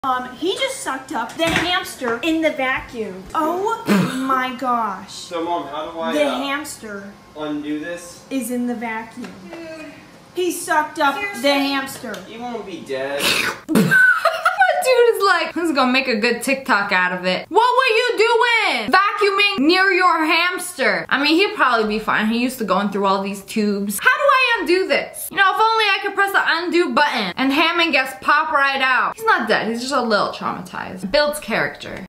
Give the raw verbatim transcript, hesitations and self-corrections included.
Um, he just sucked up the hamster in the vacuum. Oh my gosh. So Mom, how do I The uh, hamster undo this? is in the vacuum. Dude. He sucked up Seriously? the hamster. He won't be dead. Dude is like, this is gonna make a good TikTok out of it. What were you doing? Vacuuming near your hamster. I mean, he'd probably be fine. He used to going through all these tubes. How do I undo this? You know, if only I could press the undo button and Hammond gets pop right out. He's not dead, he's just a little traumatized. Builds character.